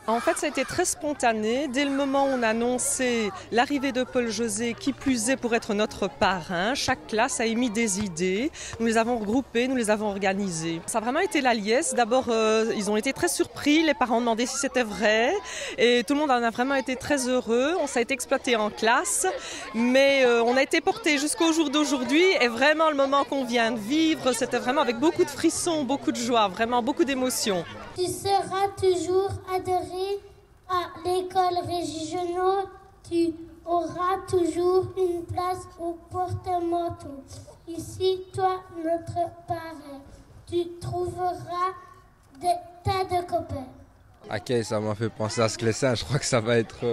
En fait, ça a été très spontané. Dès le moment où on a annoncé l'arrivée de Paul José, qui plus est pour être notre parrain, chaque classe a émis des idées. Nous les avons regroupées, nous les avons organisées. Ça a vraiment été la liesse. D'abord, ils ont été très surpris. Les parents demandaient si c'était vrai. Et tout le monde en a vraiment été très heureux. On s'est été exploité en classe. Mais on a été porté jusqu'au jour d'aujourd'hui. Et vraiment, le moment qu'on vient de vivre, c'était vraiment avec beaucoup de frissons, beaucoup de joie, vraiment beaucoup d'émotions. Tu seras toujours adoré à l'école Régis Genot. Tu auras toujours une place au porte-manteau. Ici, toi, notre parrain, tu trouveras des tas de copains. Ok, ça m'a fait penser à Sclessin. Je crois que ça va être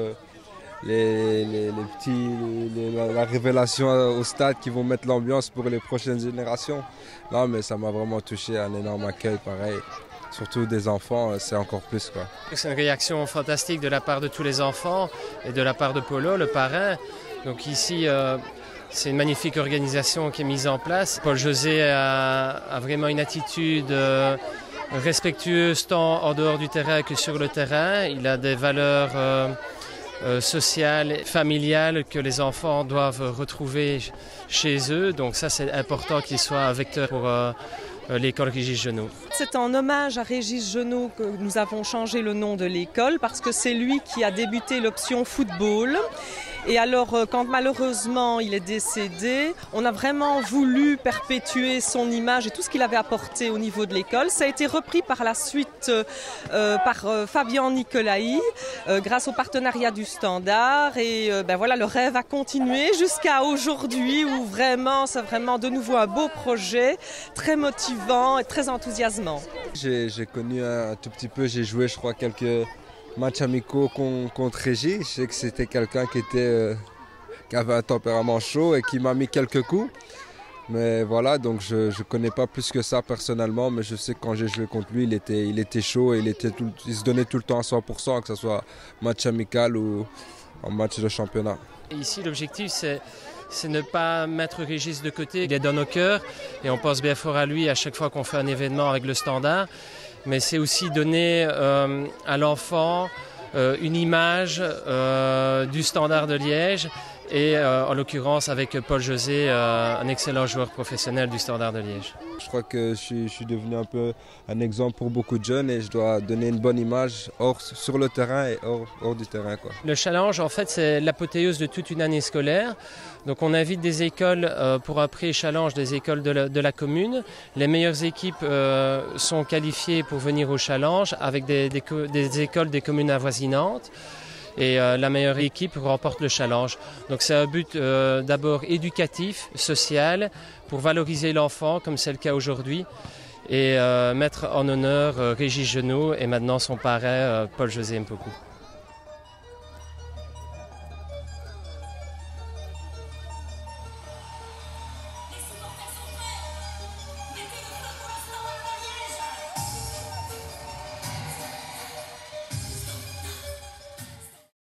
la révélation au stade qui vont mettre l'ambiance pour les prochaines générations. Non, mais ça m'a vraiment touché, un énorme accueil pareil. Surtout des enfants, c'est encore plus, quoi. C'est une réaction fantastique de la part de tous les enfants et de la part de Polo, le parrain. Donc ici, c'est une magnifique organisation qui est mise en place. Paul José a vraiment une attitude respectueuse tant en dehors du terrain que sur le terrain. Il a des valeurs sociales, familiales que les enfants doivent retrouver chez eux. Donc ça, c'est important qu'il soit un vecteur pour l'école Régis Genot. C'est en hommage à Régis Genot que nous avons changé le nom de l'école parce que c'est lui qui a débuté l'option football. Et alors, quand malheureusement il est décédé, on a vraiment voulu perpétuer son image et tout ce qu'il avait apporté au niveau de l'école. Ça a été repris par la suite par Fabian Nicolaï, grâce au partenariat du Standard. Et voilà, le rêve a continué jusqu'à aujourd'hui où vraiment, c'est vraiment de nouveau un beau projet, très motivant et très enthousiasmant. J'ai connu un tout petit peu, j'ai joué je crois quelques matchs amicaux contre Régis. Je sais que c'était quelqu'un qui avait un tempérament chaud et qui m'a mis quelques coups. Mais voilà, donc je ne connais pas plus que ça personnellement, mais je sais que quand j'ai joué contre lui, il était chaud et il se donnait tout le temps à 100%, que ce soit match amical ou en match de championnat. Et ici, l'objectif, c'est ne pas mettre Régis de côté. Il est dans nos cœurs et on pense bien fort à lui à chaque fois qu'on fait un événement avec le Standard. Mais c'est aussi donner à l'enfant une image du Standard de Liège et en l'occurrence avec Paul José, un excellent joueur professionnel du Standard de Liège. Je crois que je suis devenu un peu un exemple pour beaucoup de jeunes et je dois donner une bonne image sur le terrain et hors du terrain, quoi. Le challenge, en fait, c'est l'apothéose de toute une année scolaire. Donc on invite des écoles pour un pré-challenge, des écoles de la commune. Les meilleures équipes sont qualifiées pour venir au challenge avec des écoles des communes avoisinantes. Et la meilleure équipe remporte le challenge. Donc c'est un but d'abord éducatif, social, pour valoriser l'enfant, comme c'est le cas aujourd'hui, et mettre en honneur Régis Genot et maintenant son parrain Paul José Mpoku.